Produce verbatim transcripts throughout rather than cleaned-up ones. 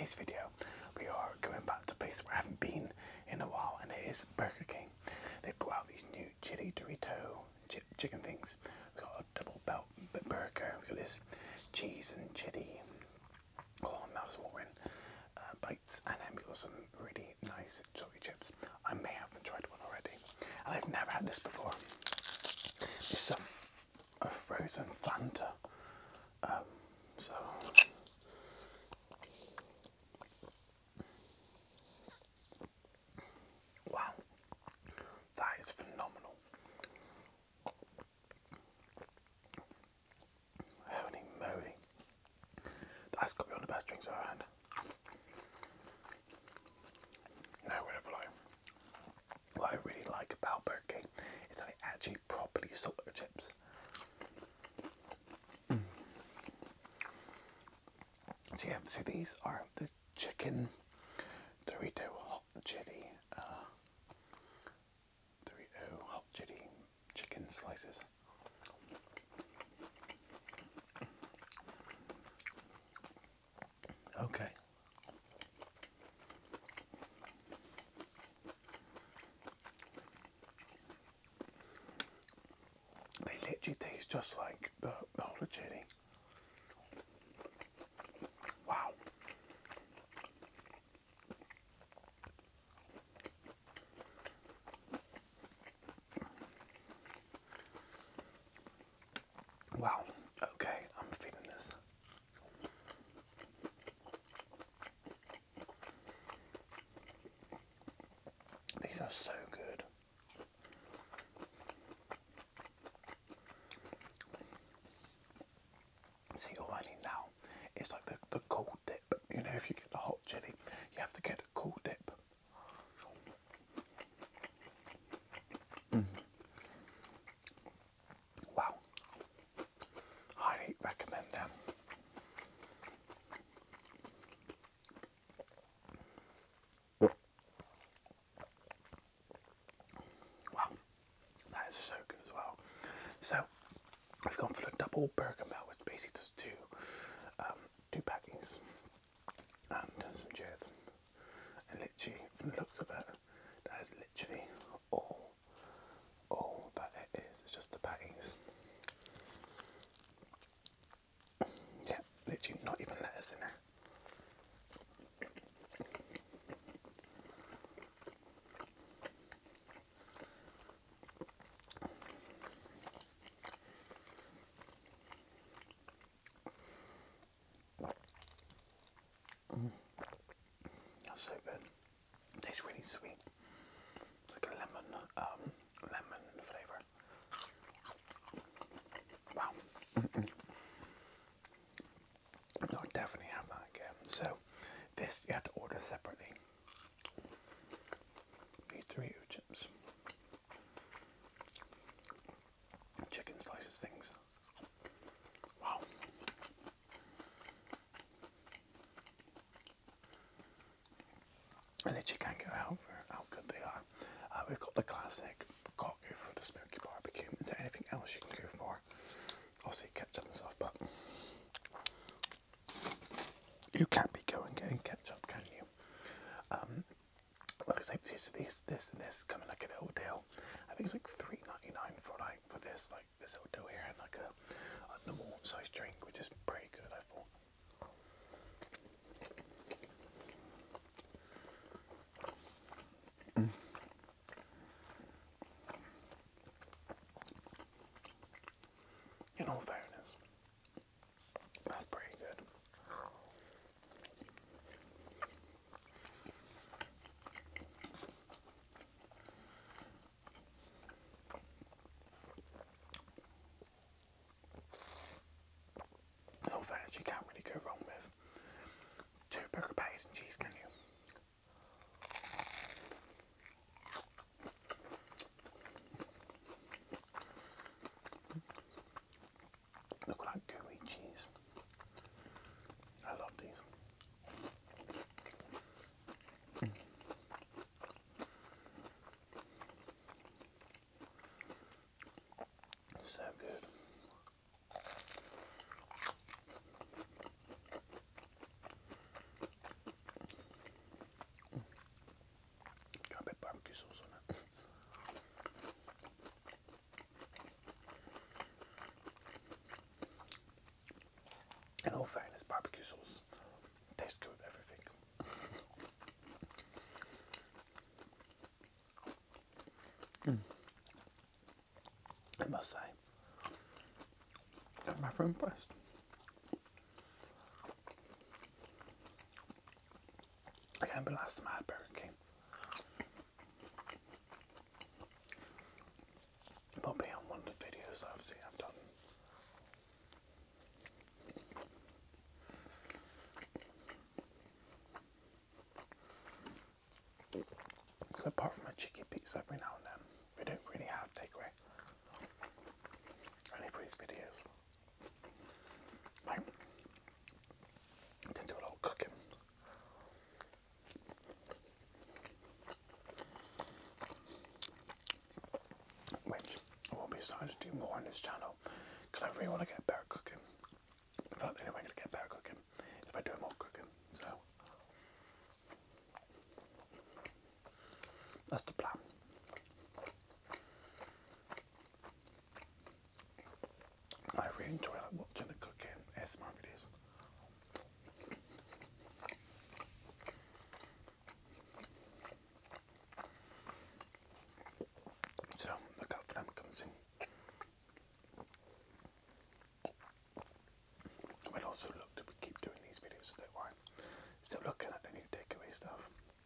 today's video, we are going back to a place where I haven't been in a while, and it is Burger King. They've brought out these new chili Dorito ch chicken things. We've got a double belt burger. We've got this cheese and chili, oh, mouth's watering, uh, bites, and then we've got some really nice chocolate chips. I may have tried one already, and I've never had this before. It's a, f a frozen Fanta. Um, so. Wow, that is phenomenal. Holy moly. That's got to be one of the best drinks I've ever had. No word of a lie. What I really like about Burger King is that they actually properly salt their chips. Mm. So yeah, so these are the chicken Dorito hot chili. Uh, Dorito hot chili chicken slices. Okay. They literally taste just like the, the whole chili. Wow. Wow, okay, I'm feeling this. These are so good. See, all I need now is like the, the cold dip. You know, if you get the hot chili, you have to get the cold dip. Mm. Wow. Highly recommend them. Wow, that is so good as well. So, I've gone for the double burger meal, which basically does two, um, two patties and some cheese. And literally, from the looks of it, that is literally all, all that it is. It's just the patties. Yeah, literally not even lettuce in there. Mm. That's so good. It tastes really sweet. It's like a lemon, um, lemon flavour. Wow. Mm-mm. I would definitely have that again. So, this you have to order separately. These Dorito chips, chicken slices things. Wow. And literally can't go out for how good they are. Uh, we've got the classic, got to go for the smoky barbecue. Is there anything else you can go for? Obviously ketchup and stuff, but you can't be going getting ketchup, can you? Um, like I say, this, this and this come in like a little deal. I think it's like three ninety nine for like for this, like this little deal here, and like a, a normal size drink, which is pretty good, I thought. Mm. In all fairness, that's pretty good. In all fairness, you can't really go wrong with two burger patties and cheese, can you? Look at that gooey cheese. I love these. Mm. So good. In all fairness, barbecue sauce tastes good with everything. mm. I must say, I'm rather impressed. I can't remember last time I had Burger King. Probably on one of the videos I've seen I've done. So apart from a cheeky pizza every now and then, we don't really have takeaway. Only for these videos. Like, I didn't do a lot of cooking. Which I will be starting to do more on this channel, because I really want to get better cooking. In fact, the only way I'm going to get better cooking is by doing more cooking. So that's the plan. I really enjoy like, watching the cooking A S M R videos. So look out for them coming soon. We'll also look to keep doing these videos, so don't worry. Still looking at the new takeaway stuff.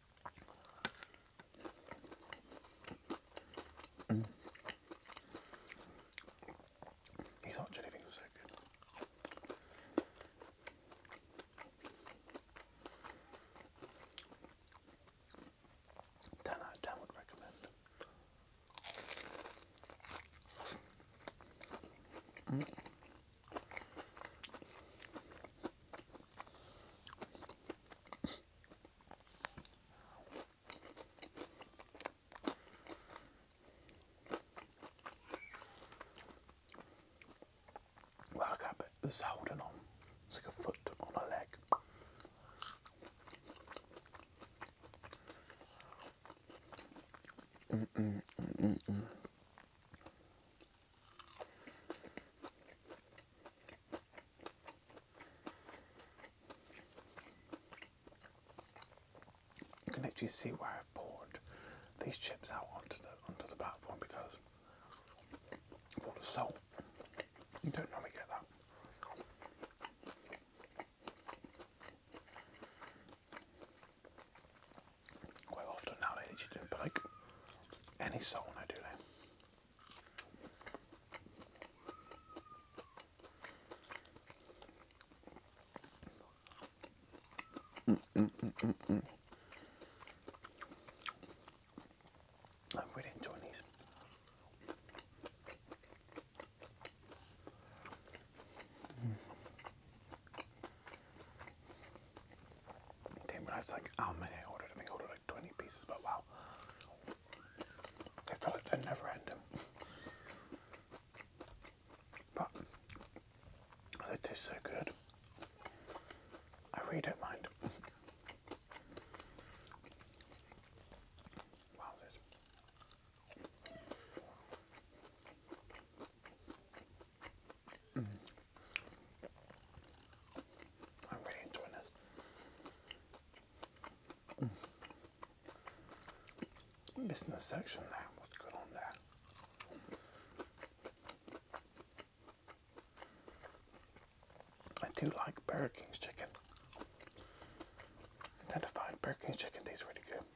Mm. These hot chili things are so good. ten out of ten would recommend. Mm. Well, look at it. It's holding on. It's like a foot on a leg. Mm -mm, mm -mm -mm. You can actually see where I've poured these chips out onto the onto the platform because of all the salt. You don't normally get that. Quite often nowadays you don't put like any salt on it, do they? Mm, mm, mm, mm, mm. I'm really enjoying these. Mm. Didn't realise like how many I ordered. I think I ordered like twenty pieces, but wow. They felt like they're never ending. But they taste so good. I really don't mind. Wowzers. Mm. I'm really enjoying this. Mm. Missing a section there. What's going on there? I do like Burger King's chicken. I tend to find Burger King's chicken tastes really good.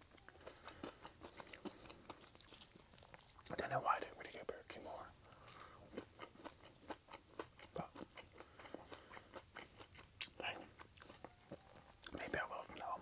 I don't know why I don't really get Burger King more. But hey, maybe I will from now on.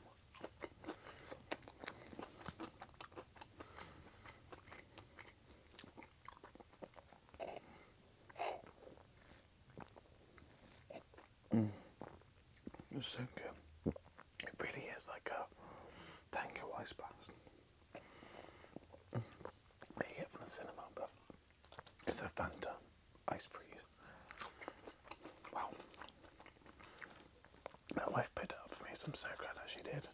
Mm. It's so good. It really is like a tango ice blast. Mm. That you get from the cinema, but it's a Fanta ice freeze. Wow. My wife picked it up for me, so I'm so glad that she did.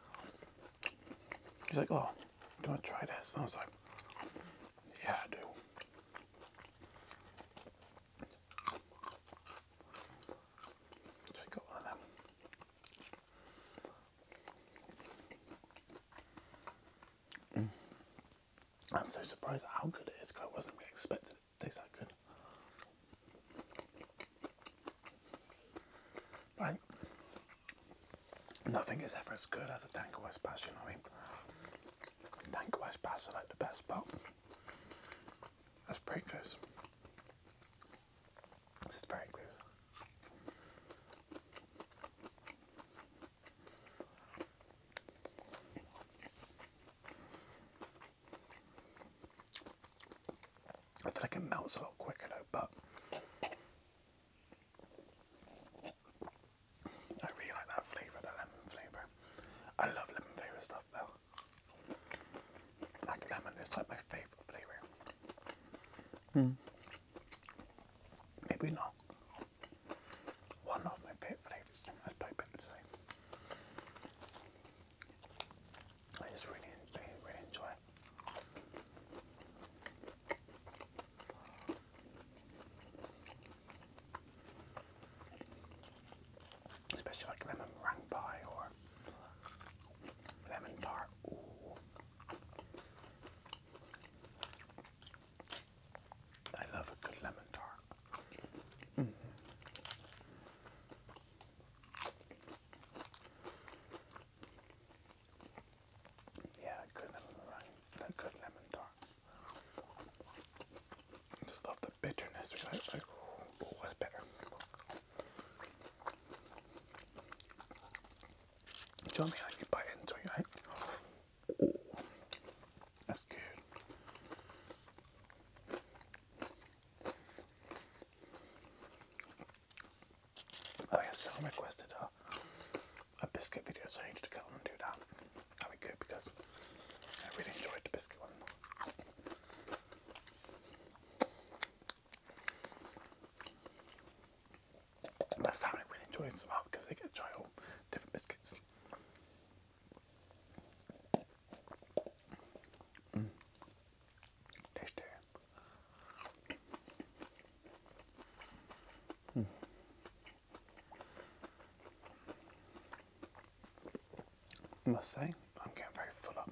She's like, oh, do you want to try this? And I was like, yeah, I do. I'm so surprised at how good it is because I wasn't really expecting it to taste that good. Right? Nothing is ever as good as a Tango West Pass, you know what I mean? Tango West Pass are like the best, but that's pretty close. This is very close. I feel like it melts a lot quicker though, but I really like that flavour, the lemon flavour. I love lemon flavour stuff though. Like lemon is like my favourite flavour. Hmm. Maybe not. One of my favourite flavours. That's probably better to say. I just really, really, really enjoy it. Especially like lemon meringue pie or lemon tart. Ooh. I love a good lemon tart. Mm. Yeah, a good lemon meringue and a good lemon tart. Just love the bitterness. We like, like, oh, that's better. Do you know what I mean? Like you bite into it, right? Oh, that's good. Oh yeah, someone requested a, a biscuit video, so I need to go on and do that. That'd be good because I really enjoyed the biscuit one. My family really enjoys them out because they get to try all different biscuits. Mm. Tasty. Mm. I must say, I'm getting very full up.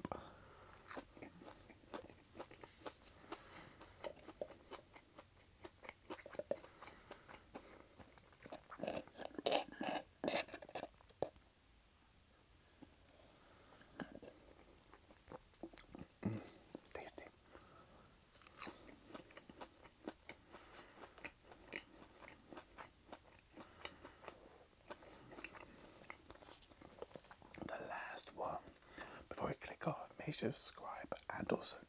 Mm. Tasty. The last one, before we click off, make sure to subscribe and also